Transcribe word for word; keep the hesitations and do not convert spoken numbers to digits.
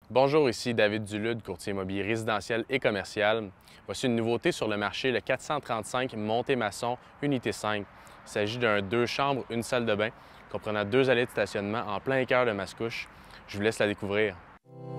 Bonjour, ici David Dulude, courtier immobilier résidentiel et commercial. Voici une nouveauté sur le marché, le quatre cent trente-cinq Monté-Masson, unité cinq. Il s'agit d'un deux chambres, une salle de bain, comprenant deux allées de stationnement en plein cœur de Mascouche. Je vous laisse la découvrir.